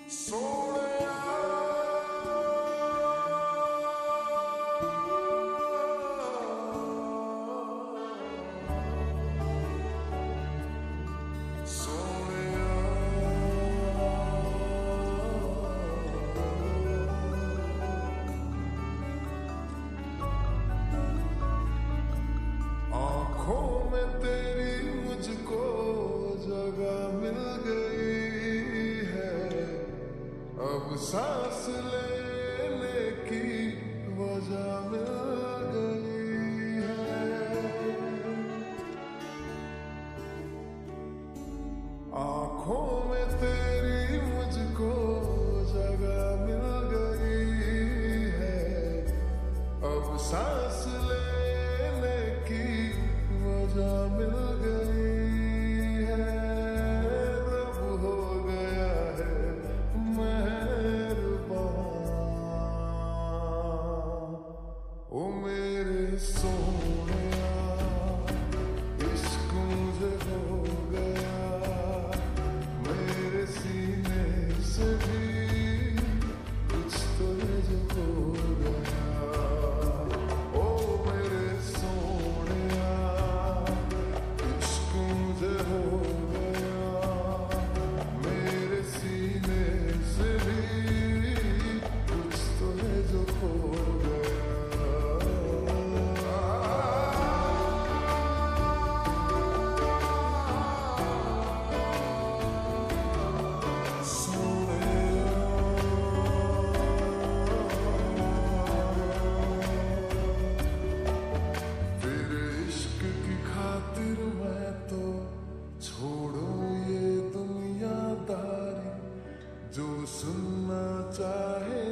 सोनेया सांस लेने की वजह मिल गई है। आंखों में तेरी मुझको जगह मिल गई है। अब सांस लेने की वजह मिल गई है। रब हो गया है ओ मेरे सोनिया, इश्क मुझे हो गया। मेरे सीने से भी कुछ तो जो हो गया। ओ मेरे सोनिया, इश्क मुझे हो गया। मेरे सीने से भी कुछ तो जो हो गया। मैं तो छोड़ूं ये दुनियादारी, जो सुनना चाहे